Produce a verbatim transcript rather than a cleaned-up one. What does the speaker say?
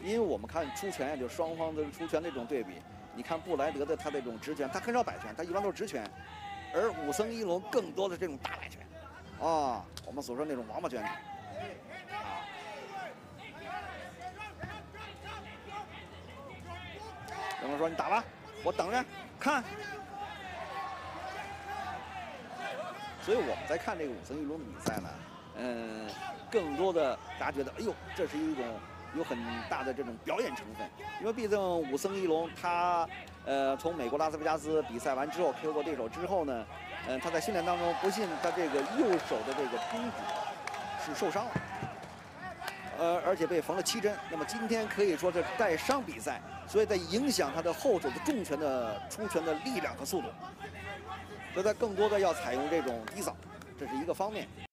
因为我们看出拳呀，就双方的出拳的这种对比，你看布莱德的他这种直拳，他很少摆拳，他一般都是直拳，而武僧一龙更多的这种大摆拳，啊，我们所说那种王八拳。啊，有人说你打吧，我等着看。所以我们在看这个武僧一龙的比赛呢，嗯，更多的大家觉得，哎呦，这是一种有很大的这种表演成分，因为毕竟武僧一龙他，呃，从美国拉斯维加斯比赛完之后 K O 过对手之后呢，嗯、呃，他在训练当中不幸他这个右手的这个中指是受伤了，呃，而且被缝了七针。那么今天可以说是带伤比赛，所以在影响他的后手的重拳的出拳的力量和速度。所以他更多的要采用这种低扫，这是一个方面。